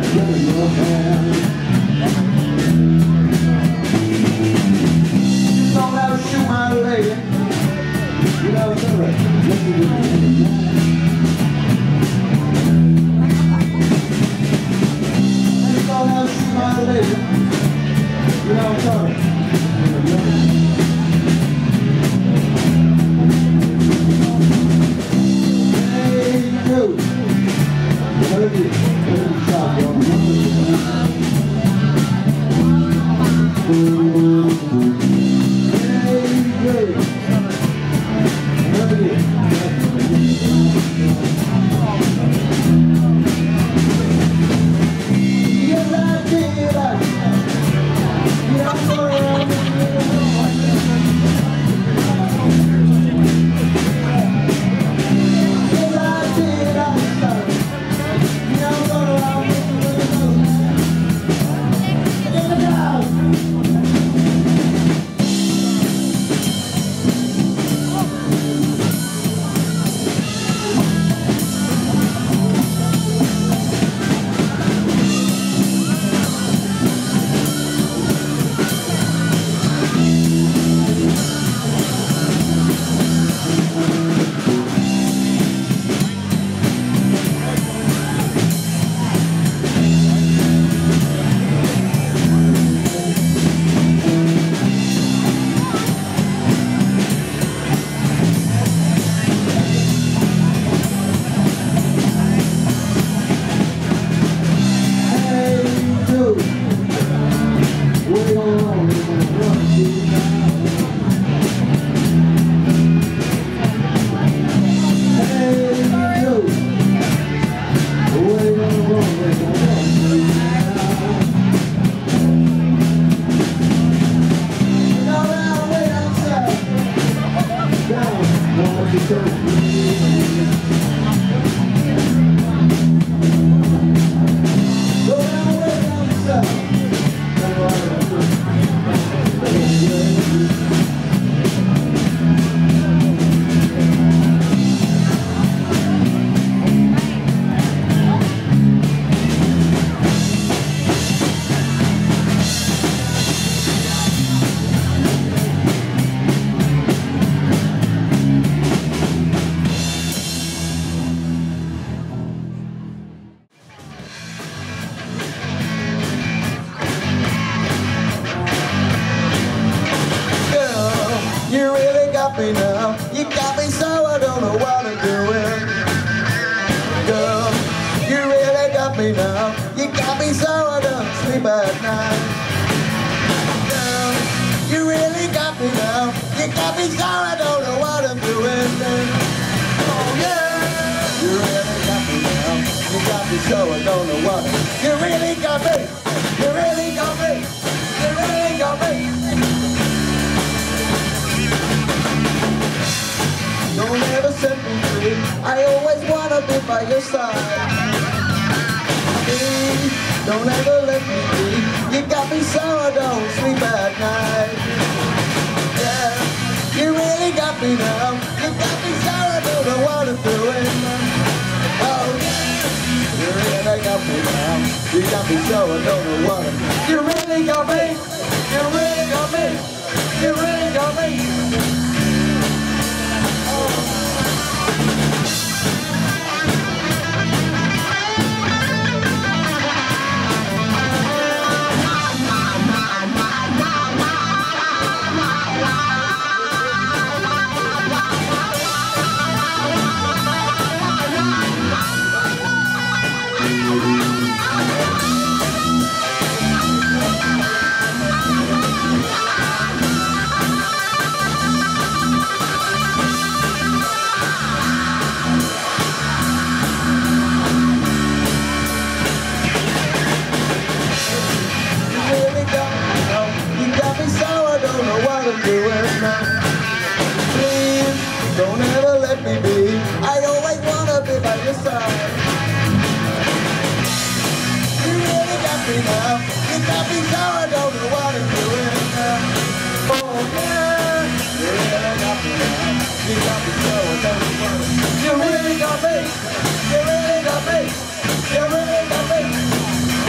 me now. You got me so I don't know what I'm doing. Girl, you really got me now. You got me so I don't sleep at night. Girl, you really got me now. You got me so I don't know what I'm doing. Oh yeah, you really got me now. You got me so I don't know what you really got me. You really got me. You really got me. Don't ever set me free. I always wanna be by your side. Please, don't ever let me be. You got me so I don't sleep at night. Yeah, you really got me now. You got me so I don't know what I'm doing. Oh yeah, you really got me now. You got me so I don't know what I'm doing. You really got me. You really got me. You really got me. Please, don't ever let me be. I always wanna be by your side. You really got me now. You got me so I don't know what I'm doing now. Oh yeah, you really got me now. You got me so I don't know what I'm doing. You really got me. You really got me. You really got me.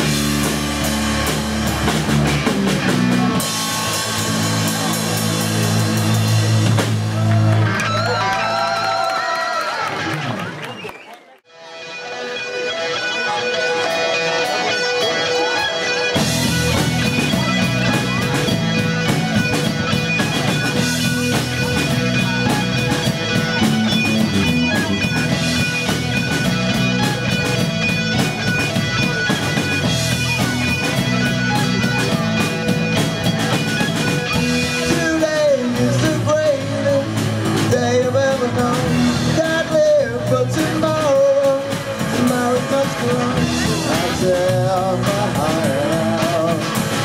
you've ever known. Can't live for tomorrow. Tomorrow comes close. I tell my heart out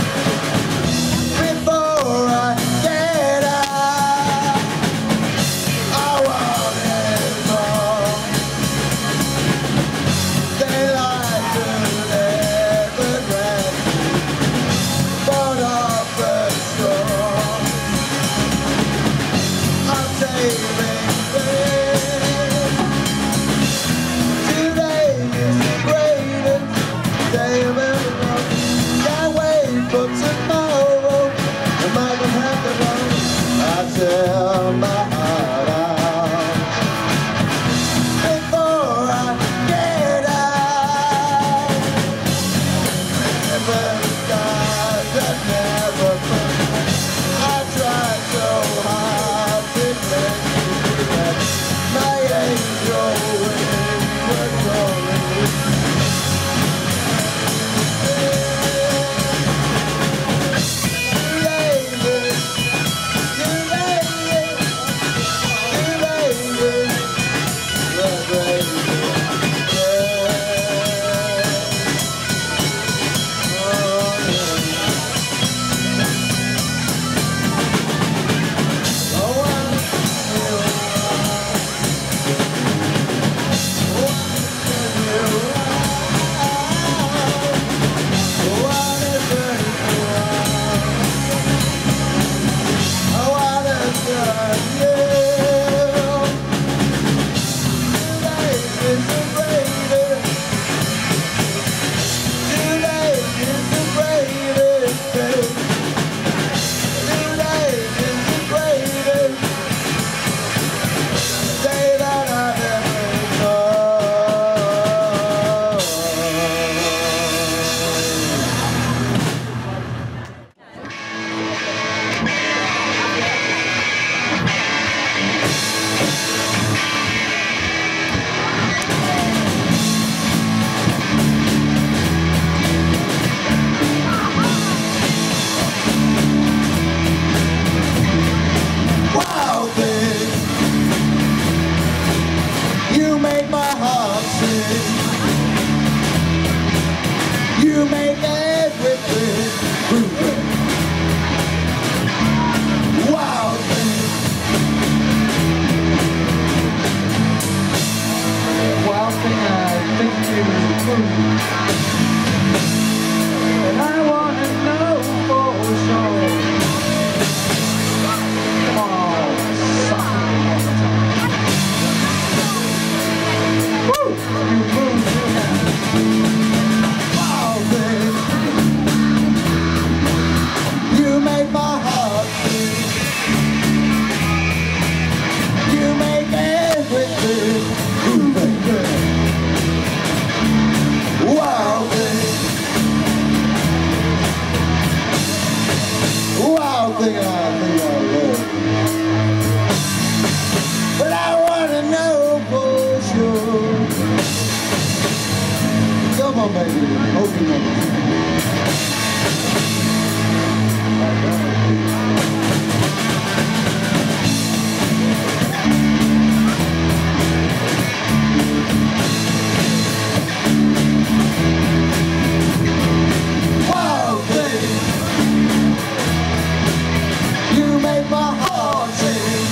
before I get out. I want it more. They like to never grant but off the shore. I'm saving things. Today is the greatest day of ever known. Can't wait for tomorrow. I might not have to run. I tell my heart out before I get out. Never dies, that never comes. I tried so hard to let you that my angel wings were calling. You make my heart sing. You make everything groovy. Wow thing. Wow thing, I think you move. And I wanna know for sure. Come on, Sutton. You move wow, babe. You make my heart beat. You make everything groovy. Wow, babe. Wow, thing I love. But I wanna know for sure. Come on, baby. Hope you know. Wow, baby. You make my heart sing.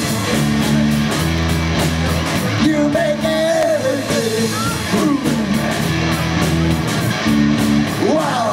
You make everything groovy. Wow.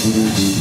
Thank you.